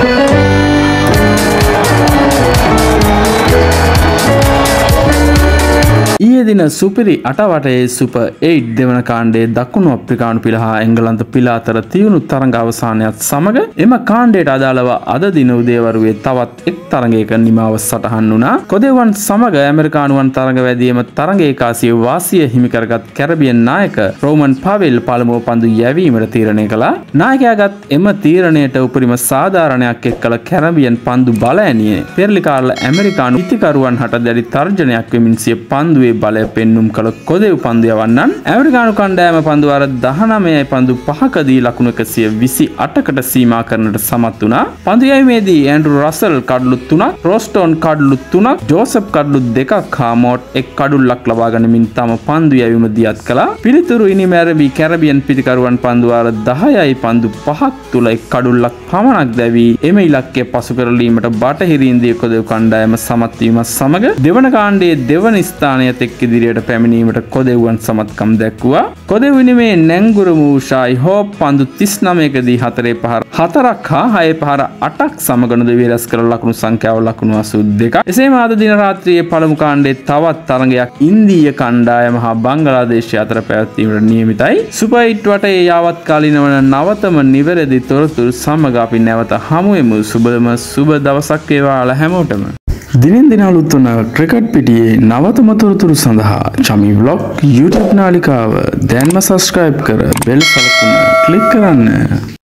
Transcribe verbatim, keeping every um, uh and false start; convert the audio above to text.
ඊයේ දින සුපිරි අටවටේ සුපර් එයිට් දෙවන කාණ්ඩයේ දකුණු අප්‍රිකානු පිළ හා එංගලන්ත පිළ අතර තියුණු තරඟ අවසානයත් සමග එම කාණ්ඩයට අදාළව අද දින උදේවරුවේ තවත් එක් තරඟයක නිමාව සටහන් වුණා. කොදෙවන් සමග ඇමරිකානුවන් තරඟ වැදීම තරඟයේ කාසිය වාසිය හිමි කරගත් කැරබියන් නායක රෝමන් පාවෙල් පළමුව පන්දු යැවීමට තීරණය කළා. නායකයාගත් එම තීරණයට උපරිම සාධාරණයක් එක් කළ කැරබියන් පන්දු බල ඇනියේ පෙරලිකාල ඇමරිකානු ඉතිකරුවන් හට දැඩි තර්ජනයක් වෙමින් සිය පන්දුවේ බලය පෙන්නුම් කළ කොදෙව් පන්දු යවන්නන් ඇමරිකානු කණ්ඩායම පන්දු අර දහනවයයි පන්දු පහකදී ලකුණු එකසිය විසි අටකට සීමා කරන්නට සමත් වුණා. පන්දු යැවීමේදී ඇන්ඩ්‍රු රසල් කඩලු තුනක්, රෝස්ටෝන් කඩලු තුනක්, ජෝසප් කඩලු දෙකක් හා මෝට් එක් කඩුල්ලක් ලබා ගනිමින් තම පන්දු යැවීම දියත් කළා. පිළිතුරු ඉනිමැරවි කැරබියන් පිතිකරුවන් පන්දු අර දහයයි පන්දු පහක් තුල එක් කඩුල්ලක් පමණක් දැවී එම ඉලක්කය පසු කරලීමට බටහිර ඉන්දිය කොදෙව් කණ්ඩායම සමත් වීමත් සමග දෙවන කාණ්ඩයේ දෙවන ස්ථානය එක් ඉදිරියට පැමිණීමට කොදෙව්වන් සමත්කම් දැක්වුවා. කොදෙව් ඉනිමේ නැංගුරු මූෂායි හෝප් පන්දු තිස් නවයකදී හතරේ පහර හතරක් හා හයේ පහර අටක් සමග දෙවිය රැස් කළ ලකුණු සංඛ්‍යාව ලකුණු අසූ දෙකක්. එසේම අද දින රාත්‍රියේ පළමු කාණ්ඩයේ තවත් තරඟයක් ඉන්දීය කණ්ඩායම හා බංගලාදේශය අතර පැවැත්වීමට නියමිතයි. සුපර් එයිට් වටේ යාවත් කාලීන වන නවතම නිවැරදි තොරතුරු සමග අපි නැවත හමුවෙමු. සුබම සුබ දවසක් වේවා හැමෝටම. දිනෙන් දින අලුත් වන ක්‍රිකට් පිටියේ නවතම තොරතුරු සඳහා චමි ව්ලොග් YouTube නාලිකාව දැන්ම සබ්ස්ක්‍රයිබ් කර බෙල් සලකුණ ක්ලික් කරන්න.